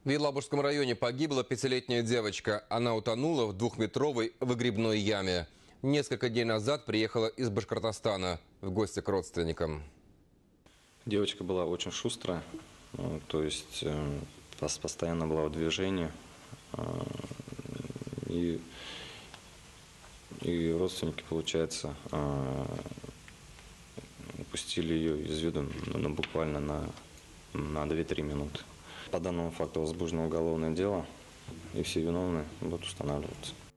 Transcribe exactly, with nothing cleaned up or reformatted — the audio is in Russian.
В Елабужском районе погибла пятилетняя девочка. Она утонула в двухметровой выгребной яме. Несколько дней назад приехала из Башкортостана в гости к родственникам. Девочка была очень шустрая, ну, то есть э, постоянно была в движении. Э, и, и родственники, получается, э, упустили ее из виду ну, буквально на, на две-три минуты. По данному факту возбуждено уголовное дело, и все виновные будут устанавливаться.